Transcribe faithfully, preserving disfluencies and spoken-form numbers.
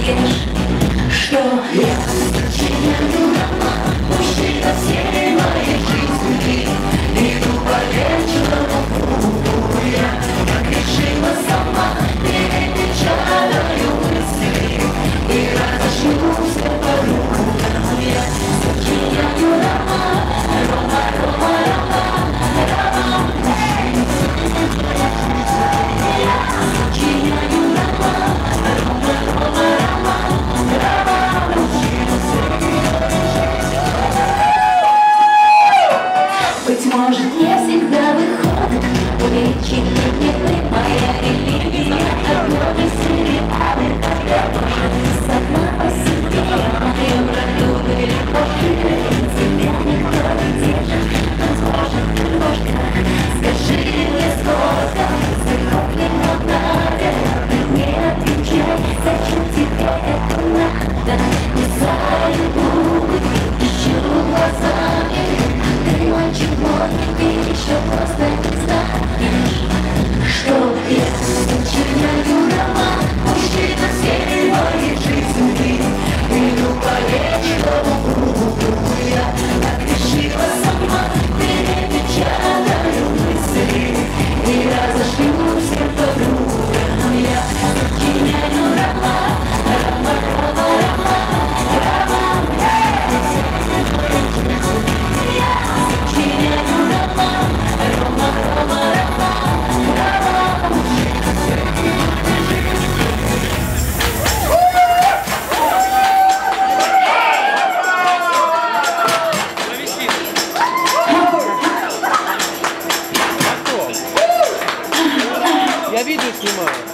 знаешь, что я сочиняю роман. Мужчина всей моей жизни, иду по вечному кругу. Я как решила сама, перепечатаю мысли и разошлюсь по кругу. Я сочиняю роман, Рома, Рома, роман, роман. Я сочиняю роман, Рома, Рома, роман, роман. Быть может, не всегда выходит, увеличить мне моя религия. Одной сериалы, когда может сама по себе. Моим брату или пошире, тебя никто не держит. Возможно, немножко, скажи мне сколько стихов ему надо. Ты не отвечай, зачем тебе это надо. Не забудь, ищу глазами. Ты мальчик мой, ты еще просто не знаешь, что я сочиняю роман. Мужчина всей моей жизни, иду по вечному кругу. Я так решила сама, перепечатаю мысли и разошлюсь по кругу. Я сочиняю роман, роман, роман, роман, роман. Я сочиняю роман, роман, роман, роман, роман. Я видео снимаю.